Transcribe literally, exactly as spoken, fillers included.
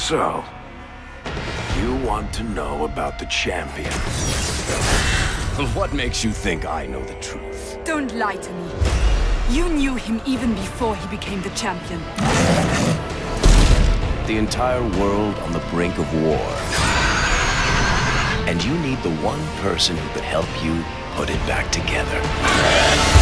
So, you want to know about the champion? What makes you think I know the truth? Don't lie to me. You knew him even before he became the champion. The entire world on the brink of war. And you need the one person who could help you put it back together.